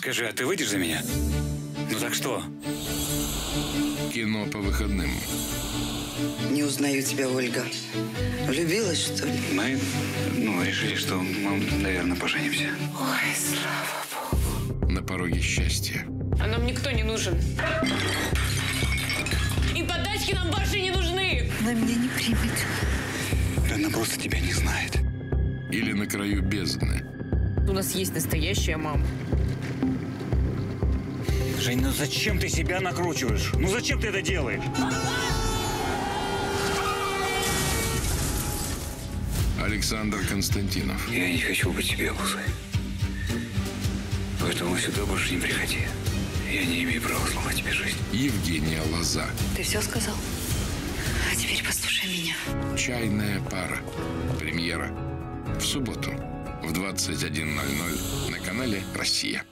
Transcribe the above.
Скажи, а ты выйдешь за меня? Ну так что? Кино по выходным. Не узнаю тебя, Ольга. Влюбилась, что ли? Мы, решили, что мы, наверное, поженимся. Ой, слава богу. На пороге счастья. А нам никто не нужен. И подачки нам больше не нужны. Она меня не примет. Она просто тебя не знает. Или на краю бездны. У нас есть настоящая мама. Жень, ну зачем ты себя накручиваешь? Ну зачем ты это делаешь? Александр Константинов. Я не хочу быть тебе обузой. Поэтому сюда больше не приходи. Я не имею права сломать тебе жизнь. Евгения Лоза. Ты все сказал? А теперь послушай меня. Чайная пара. Премьера в субботу в 21:00 на канале «Россия».